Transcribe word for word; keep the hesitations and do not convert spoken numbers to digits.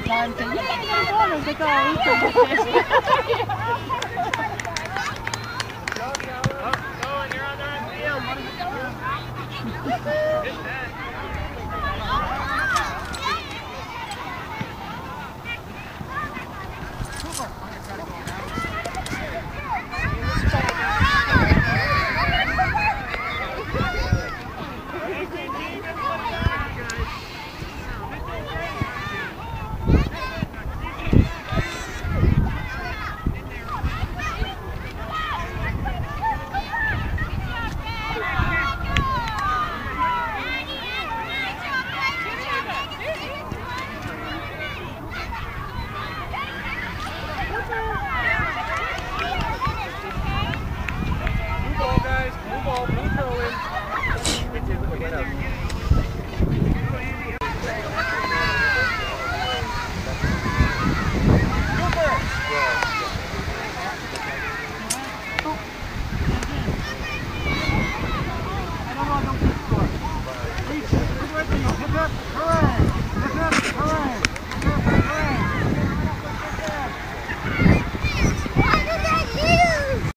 John said, yeah, I got a ball. I was like, oh, he's Go, and you're on the right field. Hit that.